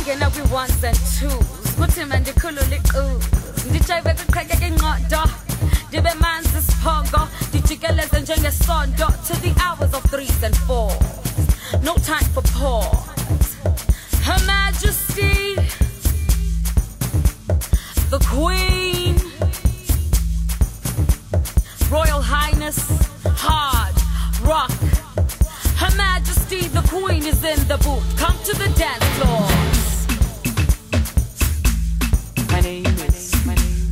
engena kwi-ones and twos kuthi manje khulula iqulu ndijayive kwiqheke inqodo ndibe manzi isiphongo ndijikeleze njengesondo to the hours of 3s and 4s. No time for pause. Her Majesty the Queen, Royal Highness, hard rock. Her Majesty the Queen is in the booth. Come to the dance floor. My name is my name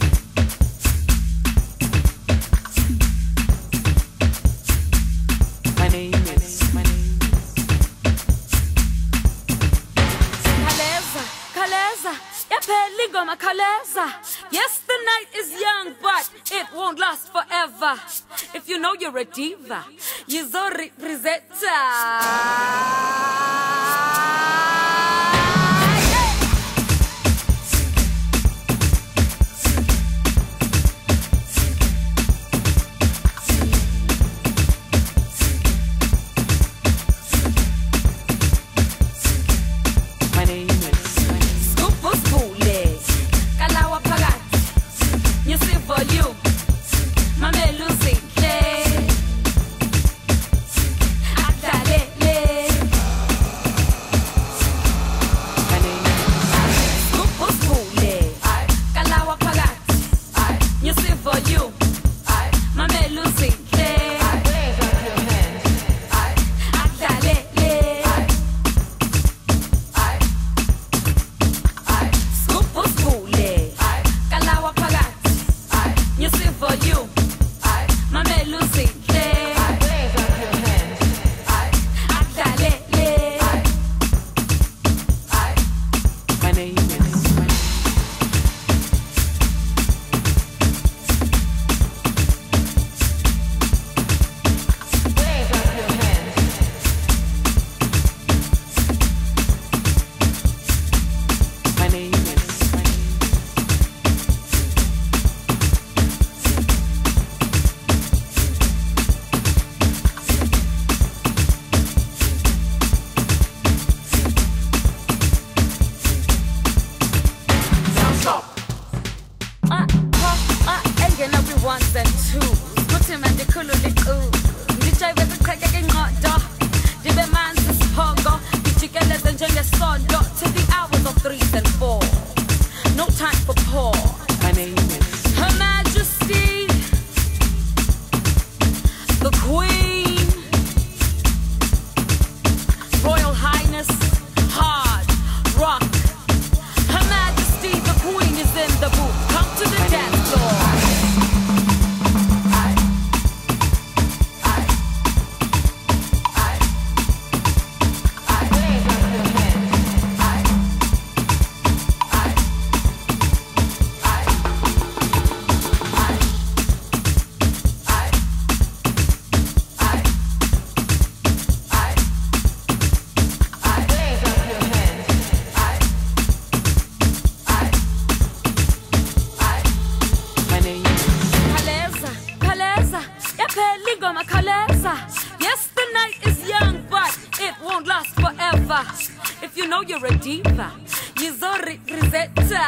Kaleza, yaphela ingoma Kaleza. Yes, the night is young, but it won't last forever. If you know you're a diva, yizorepresenta. Ones and twos kuthi manje khulula iqulu ndijayive kwiqheke inqodo ndibe manzi isiphongo ndijikeleze njengesondo to the hours of 3s and 4s. No time for pause. My name is Her Majesty the Queen, Royal Highness, hard rock. Her Majesty the Queen is in the booth. Come to the dance floor. Yes, the night is young, but it won't last forever. If you know you're a diva, yizorepresenta.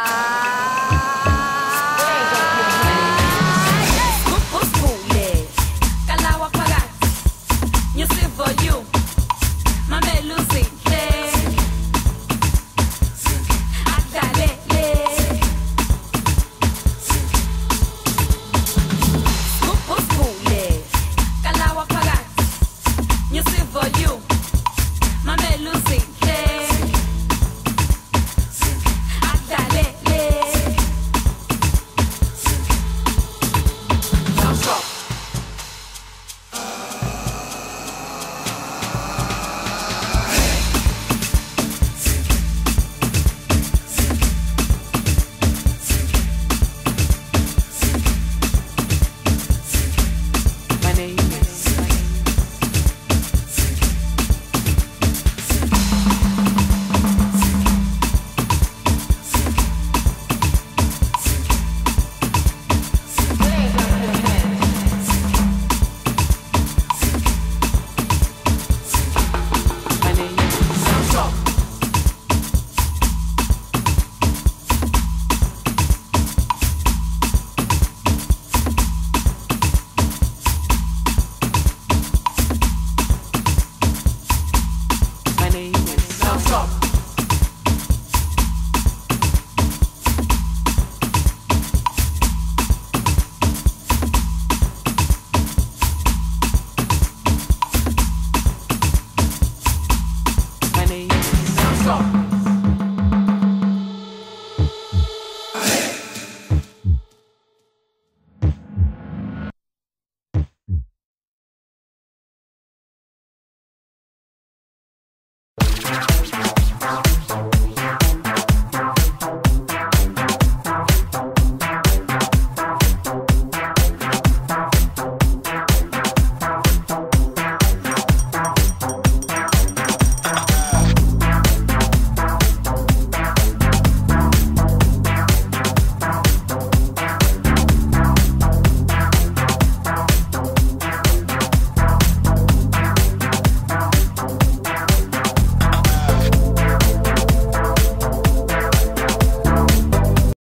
Kalawa phakathi, ngisivo you, mamelusi.